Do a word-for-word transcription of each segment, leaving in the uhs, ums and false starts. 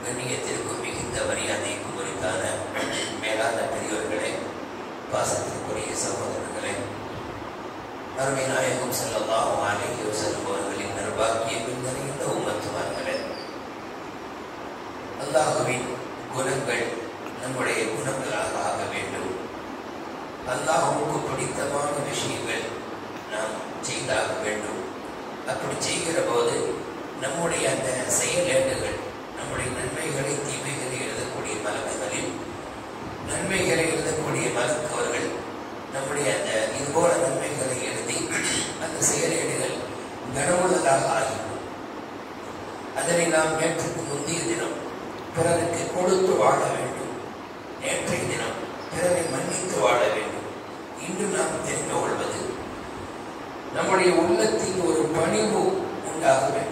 கண்ணியத்திற்கும் மிகுந்த மரியாதைக்கும் உரித்தான மேலான பெரியோர்களே, பாசத்திற்குரிய சகோதரர்களே, அருமை நாயகம் ஸல்லல்லாஹு அலைஹி வஸல்லம் அவர்களின் நற்பாக்கியங்கள் நிறைந்த உம்மத்துமார்களே, அல்லாஹுவின் குணங்கள் நம்முடைய குணங்களாக ஆக வேண்டும். அல்லாஹுவுக்கு பிடித்தமான விஷயங்கள் நாம் செய்தாக வேண்டும். அப்படி செய்கிற போது நம்முடைய அந்த செயலேடுகள், நம்முடைய நன்மைகளை தீமைகளை எழுதக்கூடிய மலக்குகளில் நன்மைகளை எழுதக்கூடிய மலக்கவர்கள் நம்முடைய அந்த இதுபோல நன்மைகளை எழுதி அந்த செயலேடுகள் கனவுள்ளதாக ஆகிவிடும். அதனை நாம் நேற்றுக்கு முந்தைய தினம் பிறருக்கு கொடுத்து வாழ வேண்டும், நேற்றைய தினம் பிறரை மன்னித்து வாழ வேண்டும். இன்று நாம் தெரிந்து கொள்வது, நம்முடைய உள்ளத்தில் ஒரு பணிவு உண்டாக வேண்டும்.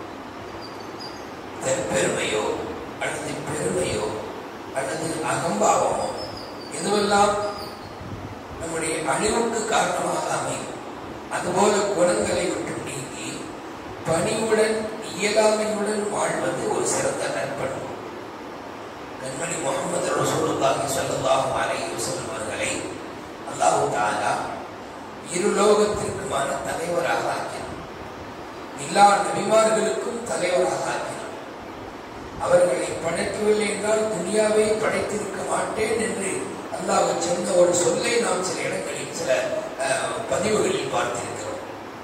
பெருமையோ அல்லது பெருமையோ அல்லது அகம்பாவமோ எதுவெல்லாம் நம்முடைய அழிவுக்கு காரணமாக அமையும். அதுபோல குணங்களை விட்டு நீங்கி பணிவுடன் இயலாமையுடன் வாழ்வது ஒரு சிறந்த நற்பண்பு. கண்மணி முஹம்மது ரசூலுல்லாஹி ஸல்லல்லாஹு அலைஹி வஸல்லம் அவர்களை அல்லாஹ் தஆலா இருலோகத்திற்குமான தலைவராக ஆக்கினார். எல்லா நபிமார்களுக்கும் தலைவராக ஆக்கினார். அவர்களை படைக்கவில்லை என்றால் துனியாவை படைத்திருக்க மாட்டேன் என்று அல்லாஹ் சொன்ன ஒரு சொல்லை நாம் சில இடங்களில் சில பதிவுகளில் பார்த்திருக்கிறோம்.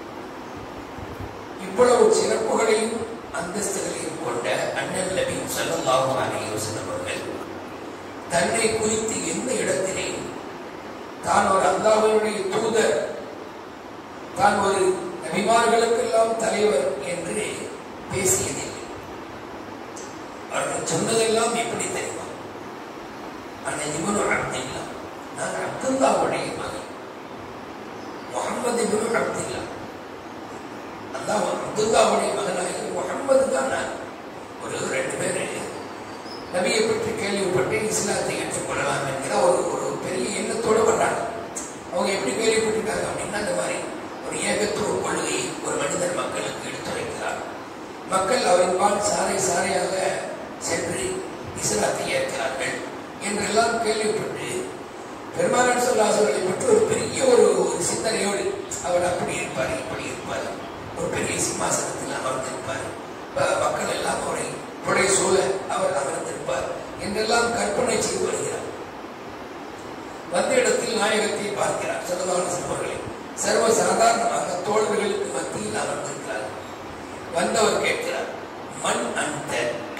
இவ்வளவு சிறப்புகளையும் அந்தஸ்துகளையும் கொண்ட அண்ணல் நபி ஸல்லல்லாஹு அலைஹி வஸல்லம் அவர்கள் தன்னை குறித்து எந்த இடத்திலேயும் தான் ஒரு அல்லாஹ்வுடைய தூதர், தான் ஒரு நபிமார்களுக்கெல்லாம் தலைவர் என்று பேசியதில்லை. அவர்கள் சொன்னதெல்லாம் எப்படி தெரியுமா? அண்ணன் இப்னு அப்துல்லா, நான் அப்துல்லாவுடைய மகன், முஹம்மது இப்னு அப்துல்லா, அல்லாஹ் அப்துல்லாவுடைய மகனாகி முஹம்மது தான் நான். ஒரு ரெண்டு பேர் நபியை பற்றி கேள்விப்பட்டு இஸ்லாத்தை ஏற்றுக்கொள்ளலாம் என்கிற ஒரு ஒரு பெரிய எண்ணத்தோடு வர்றாங்க. அவங்க எப்படி கேள்விப்பட்டிருக்காங்க அப்படின்னா, இந்த மாதிரி ஒரு ஏகத்துவ கொள்கையை ஒரு மனிதர் மக்களுக்கு எடுத்துரைக்கிறார். மக்கள் அவரின் பால் சாறை சாறையாக சென்று இஸ்லாத்தை ஏற்கிறார்கள் என்றெல்லாம் கேள்விப்பட்டு பெருமானார் ஸல்லல்லாஹு அலைஹி வஸல்லம் பற்றி ஒரு பெரிய ஒரு சிந்தனையோடு அவர் அப்படி இருப்பார், இப்படி இருப்பார், ஒரு பெரிய சிம்மாசனத்தில் அமர்ந்திருப்பார், மக்கள் எல்லாம் அவரை புடை சூழ அவர் அமர்ந்திருப்பார் என்றெல்லாம் கற்பனை செய்து வருகிறார். வந்த இடத்தில் நாயகத்தை பார்க்கிறார். ஸல்லல்லாஹு அலைஹி வஸல்லம் அவர்களை சர்வ சாதாரணமாக தோழர்களுக்கு மத்தியில் அமர்ந்திருக்கிறார். வந்தவர் கேட்கிறார், மன் அந்த,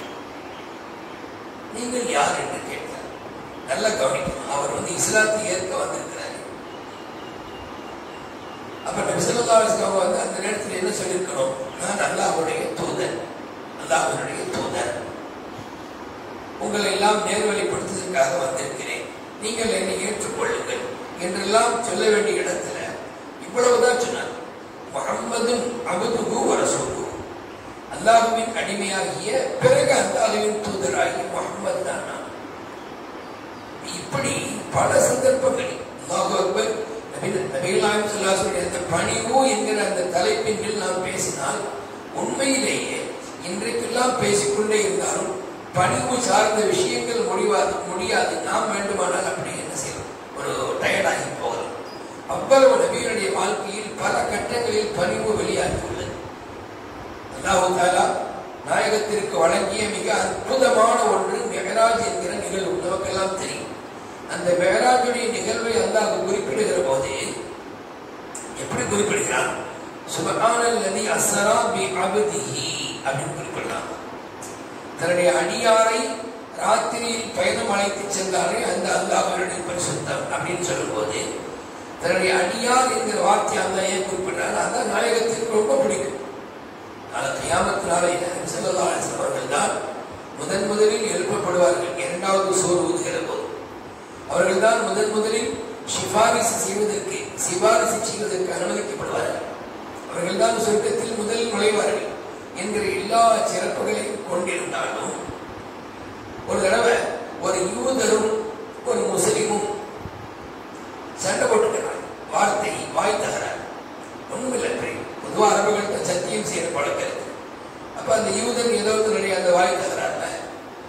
நீங்கள் யார் என்று கேட்கிறார். நல்லா கவனிக்கணும், அவர் வந்து இஸ்லாத்தை ஏற்க வந்திருக்கிறார். அப்ப நபி ஸல்லல்லாஹு அலைஹி வஸல்லம் வந்து அந்த நேரத்தில் என்ன சொல்லியிருக்கிறோம்? நான் அல்லாஹ்வுடைய தூதர், அல்லாஹ்வுடைய தூதர், உங்களை எல்லாம் நேர்வழிப்படுத்துவதற்காக வந்திருக்கிறேன், நீங்கள் என்னை ஏற்றுக்கொள்ளுங்கள் என்றெல்லாம் சொல்ல வேண்டிய இடத்துல இவ்வளவுதான் சொன்னார். முஹம்மதுன் அப்துஹு வ ரசூலுஹு, அல்லாஹ்வின் அடிமையாகிய பிறகு அல்லாஹ்வின் தூதராகிய முஹம்மது தான் நான். இப்படி பல சந்தர்ப்பங்களில் அல்லாஹு அக்பர், நபிகள் நாயகம் ஸல்லல்லாஹு அலைஹி வஸல்லம் அந்த பணிவு என்கிற அந்த தலைப்பின் கீழ் நாம் பேசினால் உண்மையிலேயே இன்றைக்கெல்லாம் பேசிக்கொண்டே இருந்தாலும் பணிவு சார்ந்த விஷயங்கள் முடிவாது முடியாது. நாம் வேண்டுமானால் அப்படி என்ன செய்யலாம், ஒரு டயர்டாகி போகலாம். அவ்வளவு நபிகளுடைய வாழ்க்கையில் பல கட்டங்களில் பணிவு வெளியாகி உள்ளது. அல்லாஹ் தஆலா நாயகத்திற்கு வழங்கிய மிக அற்புதமான ஒன்று மெஹராஜ் என்கிற நிகழ்வு. நமக்கெல்லாம் தெரியும். அந்த மெஹராஜுடைய நிகழ்வை அல்லாஹ் குறிப்பிடுகிற போது எப்படி குறிப்பிடுகிறான்? சுப்ஹானல்லதி அஸ்ரா பி அப்திஹி அப்படின்னு குறிப்பிடுறான். தன்னுடைய அடியாரை ராத்திரியில் பயணம் அழைத்து சென்றாரே அந்த அல்லாஹ்வுடைய பரிசுத்தம் அப்படின்னு சொல்லும் போது தன்னுடைய அடியார் என்கிற வார்த்தை அல்லாஹ் ஏன் குறிப்பிடுறாரு? அதான் நாயகத்திற்கு ரொம்ப பிடிக்கும். கியாமத்தினாலே ஸல்லல்லாஹு அலைஹி வஸல்லம் அவர்கள் தான் முதன் முதலில் எழுப்பப்படுவார்கள். இரண்டாவது சூர் ஊதுகிற போது அவர்கள் தான் முதன் முதலில் சிபாரிசு செய்வதற்கு சிபாரிசு செய்வதற்கு அனுமதிக்கப்படுவார்கள். அவர்கள் தான் சொர்க்கத்தில் முதல் நுழைவார்கள் என்கிற எல்லா சிறப்புகளையும் கொண்டிருந்தாலும் ஒரு தடவை ஒரு யூதரும் ஒரு முஸ்லிமும் சண்டை போட்டுக்கிறார். வார்த்தை வாய் தகராறு, ஒண்ணுமில்லை. பொதுவாக அரபுகள்கிட்ட சத்தியம் செய்யற பழக்கம் இருக்கு. அப்ப அந்த யூதன் ஏதோ நிறைய அந்த வாய் தகராறுல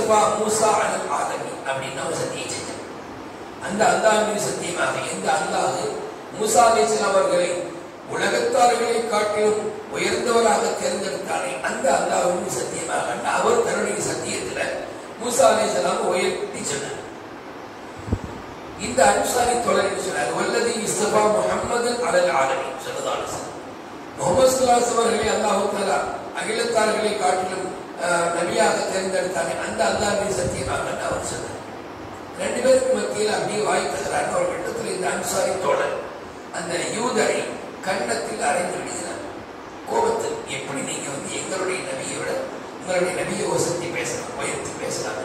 இஸ்தபா மூசா அலல் ஆலமீன் அப்படின்னு அவர் சத்தியம் செஞ்சார். அந்த அல்லாஹ் மீது சத்தியமாக எந்த அல்லாஹ் மூசா அலைஹிஸ்ஸலாம் அவர்களை உலகத்தார்களை காட்டிலும் உயர்ந்தவராக தேர்ந்தெடுத்தானே அந்த அல்லாஹ்வின் சத்தியமாக அவர் தன்னுடைய சத்தியத்துல மூசா அலைஹிஸ்ஸலாம் உயர்த்தி சொன்னார். இந்த அன்சாரி தோழர் என்று சொன்னார், வல்லதி இஸ்தபா முஹம்மது அலல் ஆலமீன் ஸல்லல்லாஹு அலைஹி வஸல்லம், முஹம்மது ஸல்லல்லாஹு அலைஹி வஸல்லம் அவர்களை அல்லாஹ் தஆலா அகிலத்தார்களை காட்டிலும் நபியாக தேர்ந்தெடுத்தானே அந்த அல்லாஹ்வின் சத்தியமாக அவர் சொன்னார். ரெண்டு பேருக்கு மத்தியில் அப்படியே வாய்ப்புகிறார். அவர் இடத்துல இந்த அன்சாரி தோழர் அந்த யூதரை கன்னத்தில் அறைந்து விடுகிறார். கோபத்தில், எப்படி நீங்க வந்து எங்களுடைய நபியை விட உங்களுடைய நபியை வசதி பேசலாம், உயர்த்தி பேசலாம்.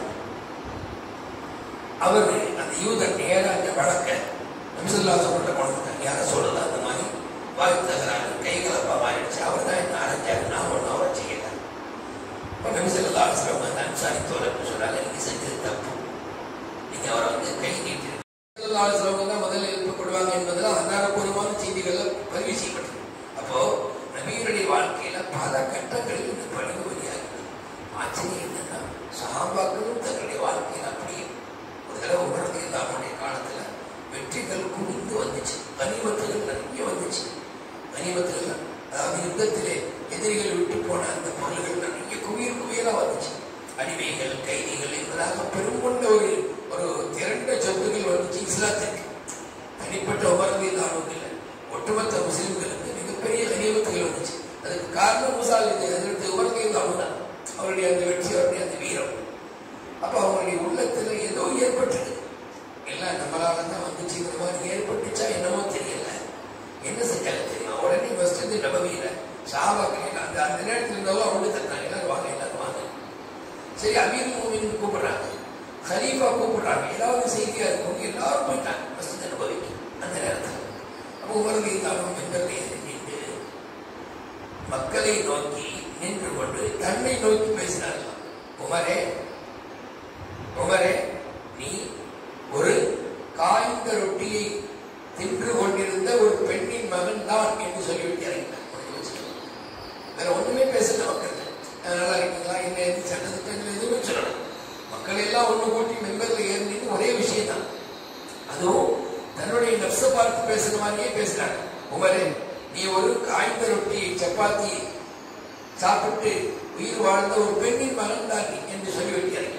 அவர் அந்த யூதர் நேராக அந்த வழக்க நபிசல்லாஹு கொண்ட கொண்டாங்க. யார சொல்லலாம் அந்த மாதிரி வாழ்த்துகிறாரு. கைகலப்பா மாறிடுச்சு. அவர் தான் என்ன அரைஞ்சாரு, நான் ஒன்றும் அவரை செய்யலாம். இப்போ நபிசல்லாஹு சொல்லுவாங்க, அந்த அன்சாரி தோழர் சொல்றாங்க, நீங்க செஞ்சது தப்பு, நீங்க அவரை வந்து கை நீட்டி சொல்லுவாங்க தான் முதல்ல எழுப்பப்படுவாங்க என்பதெல்லாம் அன்னாரப்பூர்வமான செய்திகள் பதிவு செய்யப்பட்டது. அப்போ நபியினுடைய வாழ்க்கையில பல கட்டங்களில் இந்த பணிவு வழியாகிறது. ஆச்சரியம் என்னன்னா, சஹாபாக்களும் தன்னுடைய வாழ்க்கையில் அப்படியே ஒரு தடவை உணர்ந்து இல்லாமடைய காலத்துல வெற்றிகள் குவிந்து வந்துச்சு, கனிமத்துகள் நிறைய வந்துச்சு. கனிமத்துகள் அதாவது யுத்தத்திலே எதிரிகள் விட்டு போன அந்த பொருள்கள் நிறைய குவியல் குவியலா வந்துச்சு. அடிமைகள், கைதிகள் என்பதாக பெருங்கொண்ட ஒரு ஒரு திரண்ட சொத்துகள் வந்துச்சு இஸ்லாத்திற்கு. தனிப்பட்ட உமரவியலாளர்கள் இல்லை, ஒட்டுமொத்த முஸ்லிம்களுக்கு மிகப்பெரிய கனிமத்துகள் வந்துச்சு. அதுக்கு காரணம் மூசா அதற்கு உமரவியலாளர் தான், அவருடைய அந்த வெற்றி, அவருடைய அந்த வீரம். அப்ப அவங்களுடைய உள்ளத்துல ஏதோ ஏற்பட்டது, எல்லாம் நம்மளால தான் வந்துச்சுங்கிற மாதிரி ஏற்பட்டுச்சா என்னமோ தெரியல. என்ன செஞ்சாலும் தெரியுமா, உடனே மஸ்ஜித் நபவியில சஹாபாக்கள் அந்த அந்த நேரத்தில் இருந்தாலும் அவங்க தந்தாங்க, எல்லாரும் வாங்க எல்லாரும் வாங்க. சரி, அமீர் மூமின் கூப்பிடுறாங்க, ஹலீஃபா கூப்பிடுறாங்க, ஏதாவது செய்தியா இருக்கும், எல்லாரும் போயிட்டாங்க மஸ்ஜித் நபவிக்கு அந்த நேரத்தில். அப்போ உமர் ரலியல்லாஹு அன்ஹு நின்று மக்களை நோக்கி நின்று கொண்டு தன்னை நோக்கி பேசினார்கள். உமரே உமரே நீ ஒரு காய்ந்த ரொட்டியை தின்று கொண்டிருந்த ஒரு பெண்ணின் மகன் தான் என்று சொல்லிவிட்டு இறங்கினார். வேற ஒண்ணுமே பேசல மக்கள். நல்லா இருக்கீங்களா, என்ன எது சட்டத்திட்டங்கள் எதுவுமே சொல்லணும். மக்கள் எல்லாம் ஒண்ணு கூட்டி மெம்பர்ல ஏறினு ஒரே விஷயம் தான். அதுவும் தன்னுடைய நப்ச பார்த்து பேசுற மாதிரியே பேசுறாங்க. உமரே நீ ஒரு காய்ந்த ரொட்டியை சப்பாத்தி சாப்பிட்டு உயிர் வாழ்ந்த ஒரு பெண்ணின் மகன் தான் நீ என்று சொல்லிவிட்டு இறங்கினார்.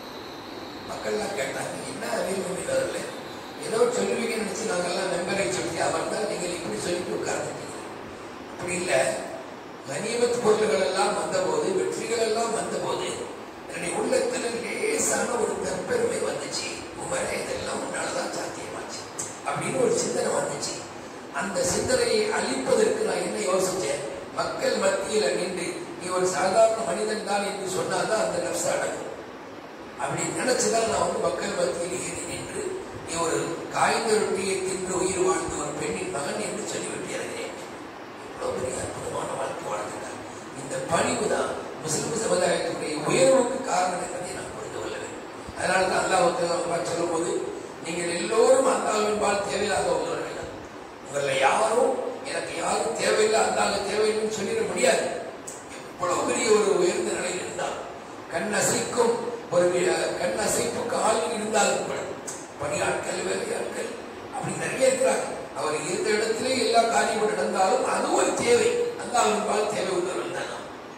மக்கள்லாம் கேட்டாங்க, என்ன அறிவுள்ள ஏதோ சொல்லுவீங்கன்னு நினைச்சு நாங்கெல்லாம் மெம்பரை சொல்லி அவர் தான் நீங்கள் இப்படி சொல்லிட்டு உட்கார்ந்துட்டீங்க. அப்படி இல்லை, கனிமத் பொருள்கள் எல்லாம் வந்த போது, வெற்றிகள் எல்லாம் வந்த போது என்னுடைய உள்ளத்துல லேசான ஒரு தற்பெருமை வந்துச்சு. உமரே இதெல்லாம் உன்னாலதான் சாத்தியமாச்சு அப்படின்னு ஒரு சிந்தனை வந்துச்சு. அந்த சிந்தனையை அழிப்பதற்கு நான் என்ன யோசிச்சேன், மக்கள் மத்தியில நின்று நீ ஒரு சாதாரண மனிதன் தான் என்று சொன்னாதான் அந்த நப்ச அடங்கும். அப்படி நினைச்சுதான் நான் வந்து மக்கள் மத்தியில் ஏறி நின்று நீ ஒரு காய்ந்த ரொட்டியை தின்று உயிர் வாழ்ந்த ஒரு பெண்ணின் மகன் என்று சொல்லிவிட்டு இறங்கினேன். இவ்வளவு பெரிய அற்புதமான வாழ்க்கை வாழ்ந்துட்டார். இந்த பணிவு தான் முஸ்லிம் சமுதாயத்தினுடைய உயர்வுக்கு காரணம் என்பதை நான் புரிந்து கொள்ள வேண்டும். அதனால்தான் அல்லாஹ் சொல்லும் போது நீங்கள் எல்லோரும் அல்லாஹ்வின் பால் தேவையில்லாத உள்ளவர்கள் தான். உங்களை யாரும் எனக்கு யாரும் தேவையில்லை, அல்லாஹ் தேவையில்லைன்னு சொல்லிட முடியாது. எவ்வளவு பெரிய ஒரு உயர்ந்த நிலையில் இருந்தால், கண் அசைக்கும் ஒரு கண் அசைப்புக்கு ஆள் இருந்தாலும் கூட பணியாட்கள், வேலையாட்கள் அப்படி நிறைய இருக்கிறாங்க. அவர் இருந்த இடத்திலே எல்லா காரியமும் நடந்தாலும் அது ஒரு தேவை, அல்லாஹ்வின் பால் தேவை உள்ளவர்கள் தான்.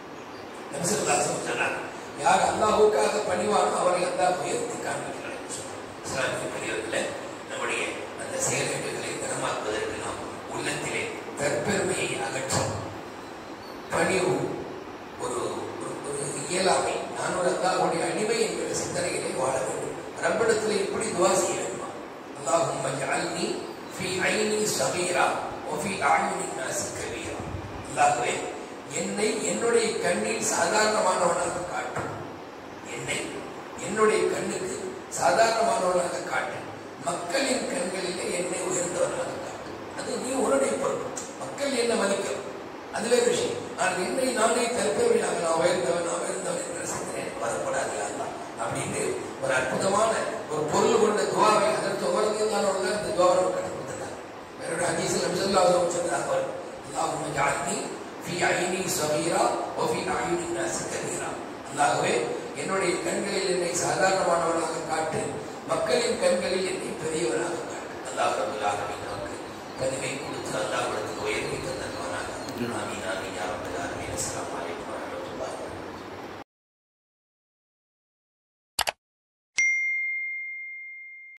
நபி ஸல்லல்லாஹு அலைஹி வஸல்லம் சொன்னார், யார் அல்லாஹ்வுக்காக பணிவானோ அவரை அல்லாஹ் உயர்த்தி காண்பிக்கிறார் என்று சொன்னார். இஸ்லாமிய பெரியவர்களே, நம்முடைய அந்த செயல்களை கனமாக்குவதற்கு நாம் உள்ளத்திலே தற்பெருமையை அகற்றும் பணிவு, ஒரு ஒரு இயலாமை, நான் ஒரு அல்லாஹ்வுடைய அடிமை என்கிற சிந்தனைகளை வாழ வேண்டும். ரப்பிடத்தில் இப்படி துவா செய்ய வேண்டுமா, அல்லாஹும்ம ஜஅல்னி ஃபீ ஐனி ஸகீரா வ ஃபீ அஅயுனி நாஸி கபீரா. அல்லாஹ்வே என்னை என்னுடைய கண்ணில் சாதாரணமானவனாக காட்டு, என்னை என்னுடைய கண்ணுக்கு சாதாரணமானவனாக காட்டு, மக்களின் கண்களிலே என்னை உயர்ந்தவனாக காட்டு. அது நீ உன்னுடைய பொறுப்பு. மக்கள் என்ன மதிக்கும் அது வேறு விஷயம். ஆனால் என்னை நானே தற்பெருமையாக நான் உயர்ந்தவன் நான் உயர்ந்தவன் என்ற சிந்தனை வரக்கூடாது அப்படின்னு ஒரு அற்புதமான ஒரு பொருள் கொண்ட துவாவை அதற்கு உமரதியல்லாஹு இந்த துவாவை கற்றுக் கொடுத்தார். வேற ஹதீஸில் நபி ஸல்லல்லாஹு அலைஹி வஸல்லம் சொன்னார்கள், அல்லாஹும்ம ஜஅல்னி ஃபீ ஐனி ஸகீரா வ ஃபீ அயுனி நாஸி கபீரா. அல்லாஹ்வே என்னுடைய கண்களில் என்னை சாதாரணமானவனாக காட்டு, மக்களின் கண்களில் என்னை பெரியவனாக காட்டு. அல்லாஹ் ரப்பல் ஆலமீன் நமக்கு கனிவை கொடுத்து அல்லாஹ்விடத்தில் உயர்வை தந்தவனாக.